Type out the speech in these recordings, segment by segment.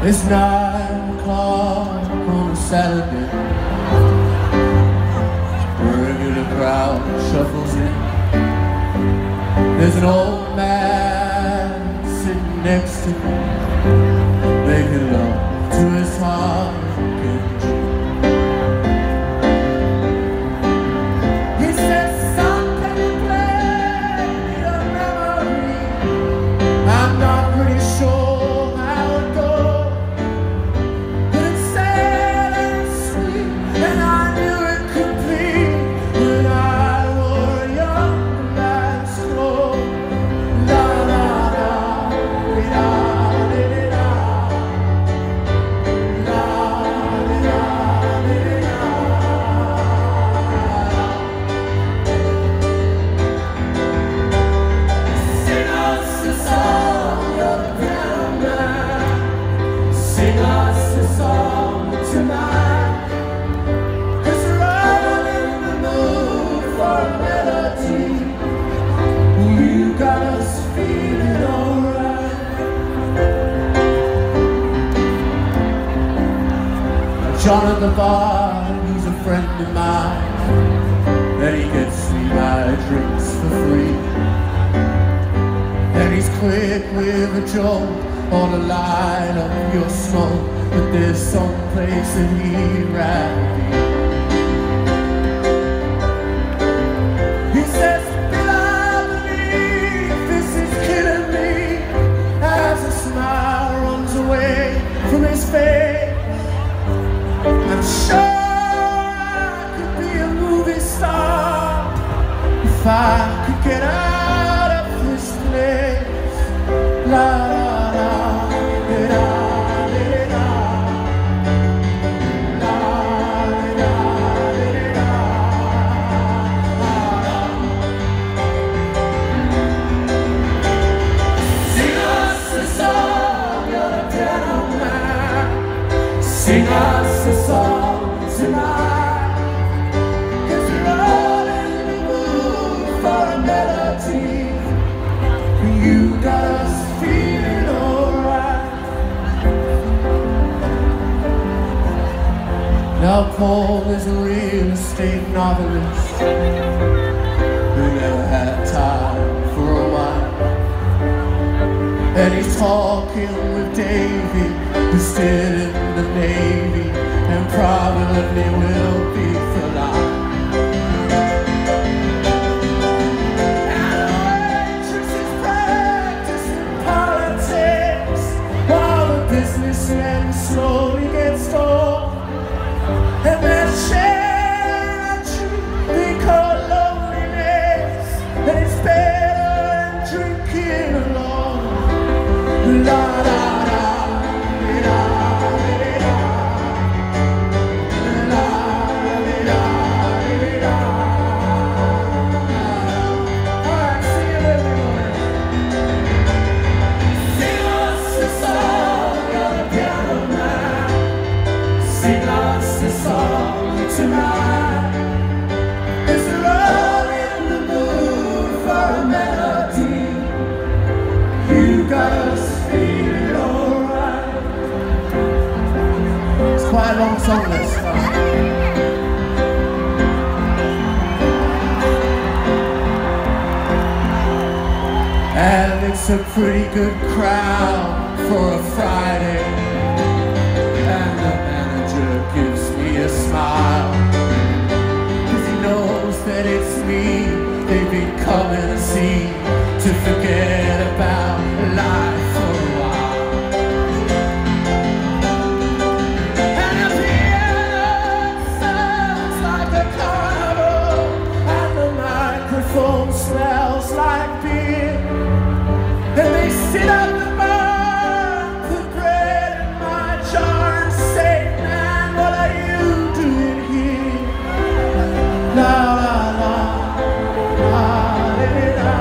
It's 9 o'clock on a Saturday. A regular crowd shuffles in. There's an old man sitting next to me, making love to his heart again. He says, "Son, can you play me a memory? I'm not pretty sure sing us a song tonight, 'cause we're all in the mood for a melody. You got us feeling alright. John at the bar, he's a friend of mine, and he gets me my drinks for free. And he's quick with a joke or to light up your smoke, but there's some place that he'd rather be. He says, "Bill, I believe this is killing me," as a smile runs away from his face. I'm sure I could be a movie star if I could get out of this place. La sing us a song tonight, 'cause we're all in the mood for a melody. You got us feeling alright. Now Paul is a real estate novelist who never had time for a wife, and he's talking with David, who's still in the Navy and probably will be for life. And the waitress is practicing politics while the businessman slowly gets old, and they're sharing a truth they call loneliness, and it's better than drinking alone. La la. Sing us a song tonight, 'cause we're all in the mood for a melody. You got us feeling alright. It's quite a long song, this one. And it's a pretty good crowd for a Friday, and the manager gives me a smile, 'cause he knows that it's me they've been coming to see, to forget about life for a while. And the piano sounds like a carnival, and the microphone smells like beer, and they sit up the bar, put bread in my jar, and say, "Man, what are you doing here?" La la la, la la la,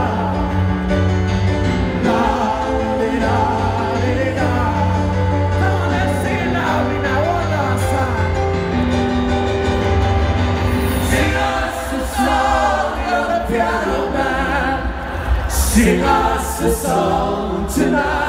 la la la. Come on, let's sing it loudly now, one last time. Sing us a song, you're the piano man. Sing us a song tonight.